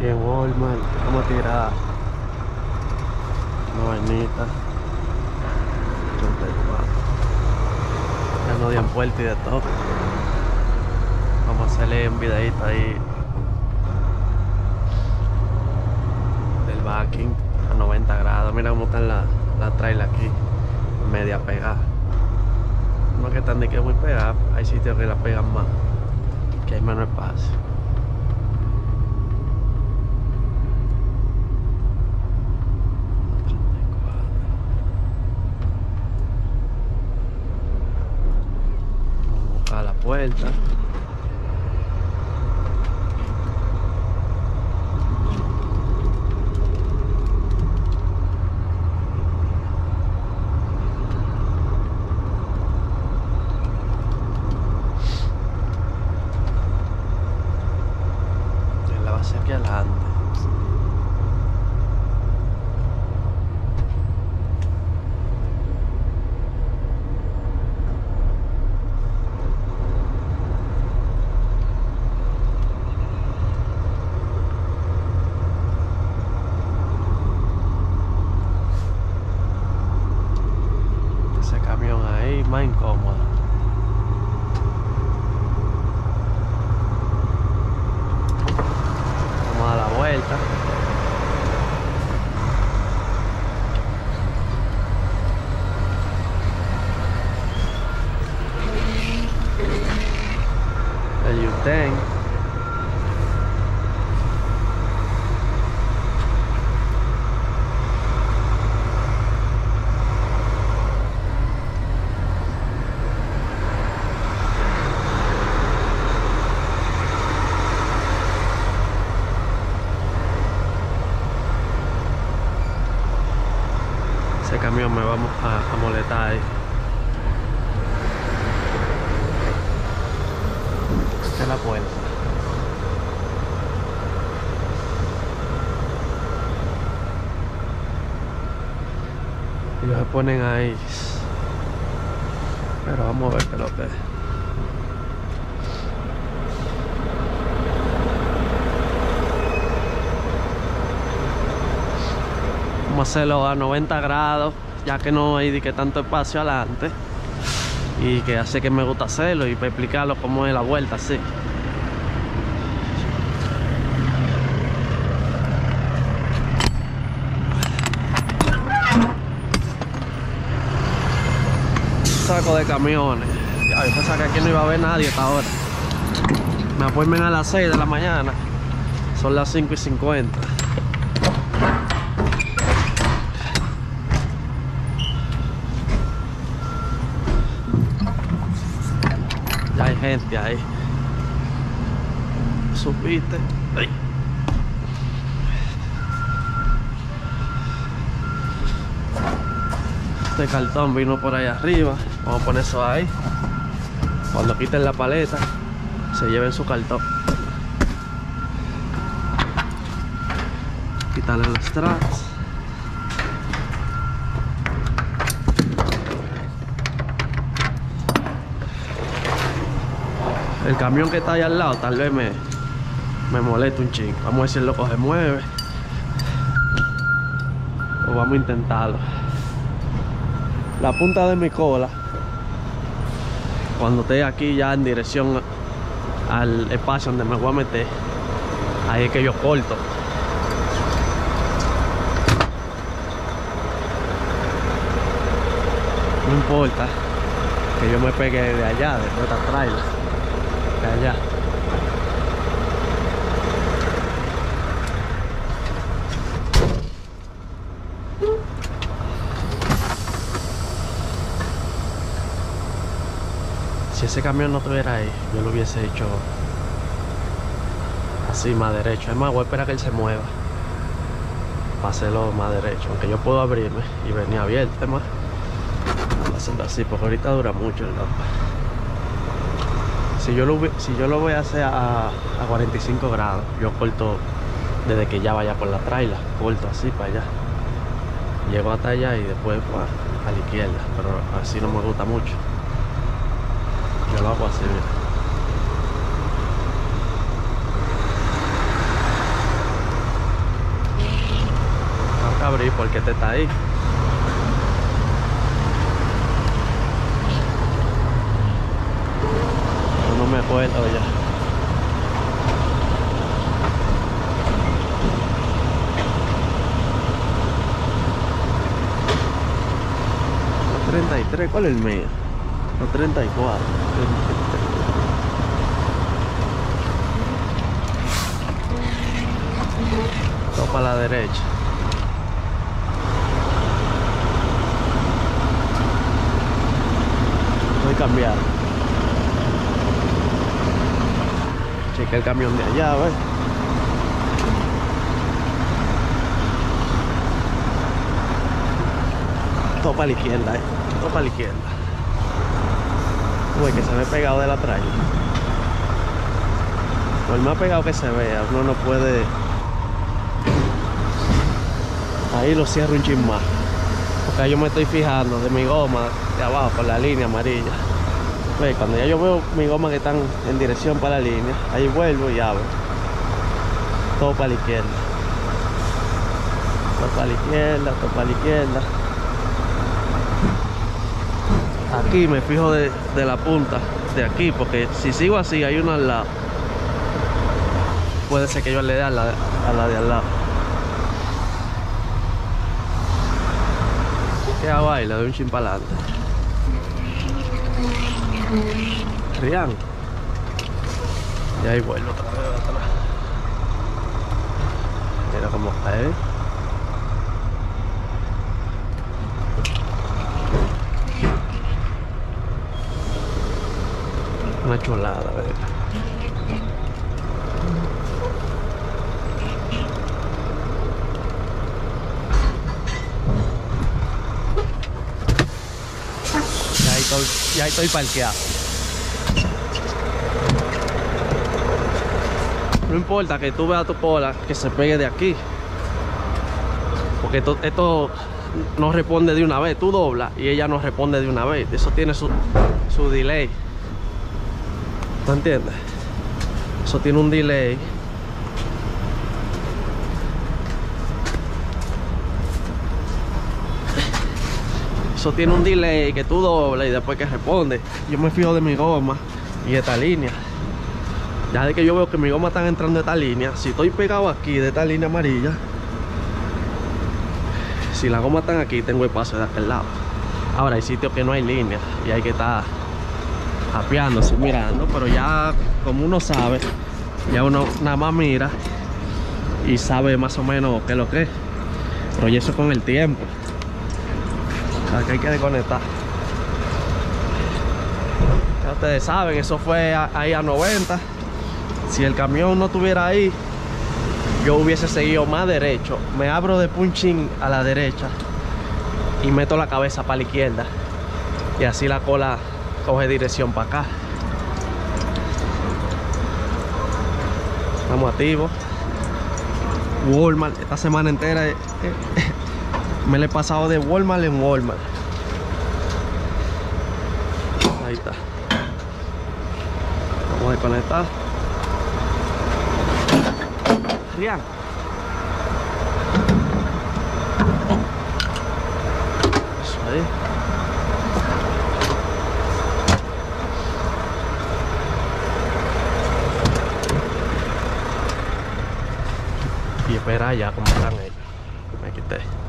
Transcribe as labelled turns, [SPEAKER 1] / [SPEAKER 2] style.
[SPEAKER 1] aquí en Walmart. Vamos a tirar una vainita. 34. Ya no dieron puerta y de todo. Vamos a hacerle un videito ahí del backing a 90 grados. Mira cómo están la trailer aquí, media pegada. No es que están de que muy pegada, hay sitios que la pegan más, que hay menos espacio. Vamos a buscar la puerta. Aquí adelante. Ese camión ahí más incómodo. A la vuelta. El U-Turn. Ese camión me vamos a molestar ahí. Esta es la puerta. Ellos se ponen ahí. Pero vamos a ver qué es lo que es. Vamos a hacerlo a 90 grados, ya que no hay de que tanto espacio adelante. Y que hace que me gusta hacerlo y para explicarlo cómo es la vuelta así. Saco de camiones. Ya, yo pensaba que aquí no iba a haber nadie hasta ahora. Me apoyan a las 6 de la mañana. Son las 5:50. Ya hay gente ahí. Supiste. Ay. Este cartón vino por ahí arriba. Vamos a poner eso ahí. Cuando quiten la paleta, se lleven su cartón. Quitarle los straps. El camión que está ahí al lado tal vez me molesta un chingo. Vamos a ver si el loco se mueve. O vamos a intentarlo. La punta de mi cola, cuando esté aquí ya en dirección al espacio donde me voy a meter, ahí es que yo corto. No importa que yo me pegue de allá, de esta trailer, de allá. Si ese camión no estuviera ahí, yo lo hubiese hecho así, más derecho. Es más, voy a esperar a que él se mueva para hacerlo más derecho. Aunque yo puedo abrirme y venir abierto, es más. Voy a hacerlo así, porque ahorita dura mucho el loco. Si yo lo voy a hacer a 45 grados, yo corto desde que ya vaya por la trailer. Corto así para allá. Llego hasta allá y después pues, a la izquierda. Pero así no me gusta mucho. Yo lo hago así, mira. por qué te está ahí. No me acuerdo ya. Los 33, ¿cuál es el mío? Los 34. Todo para la derecha. Voy a cambiar. Cheque el camión de allá, ¿ves? Todo para la izquierda, todo para la izquierda. Uy, que se ve pegado de la trailer. Por más pegado que se vea, uno no puede. Ahí lo cierro un chin más, porque yo me estoy fijando de mi goma de abajo por la línea amarilla. Pues cuando ya yo veo mi goma que están en dirección para la línea, ahí vuelvo y abro. Todo para la izquierda. Todo para la izquierda, todo para la izquierda. Aquí me fijo de la punta de aquí, porque si sigo así hay uno al lado. Puede ser que yo le dé a la de al lado. ¿Qué hago ahí? Le doy un chin para adelante. Rian. Y ahí vuelvo otra vez atrás. Mira cómo está, Una chulada, ¿verdad? Ya estoy parqueado. No importa que tú veas tu cola que se pegue de aquí, porque esto no responde de una vez. Tú doblas y ella no responde de una vez. Eso tiene su delay. ¿Tú entiendes? Eso tiene un delay. Eso tiene un delay que tú doblas y después que responde. Yo me fijo de mi goma y esta línea. Ya de que yo veo que mi goma están entrando de esta línea, si estoy pegado aquí de esta línea amarilla, si las gomas están aquí, tengo el paso de aquel lado. Ahora hay sitios que no hay línea y hay que estar apeándose, mirando, pero ya como uno sabe, ya uno nada más mira y sabe más o menos qué es lo que es. Pero y eso con el tiempo. Aquí hay que desconectar. Ya ustedes saben, eso fue ahí a 90. Si el camión no estuviera ahí, yo hubiese seguido más derecho. Me abro de punching a la derecha y meto la cabeza para la izquierda. Y así la cola coge dirección para acá. Estamos activos. Walmart, esta semana entera me la he pasado de Walmart en Walmart. Ahí está. Vamos a desconectar. Rian. Eso ahí. Y espera ya como están ellos. Me quité.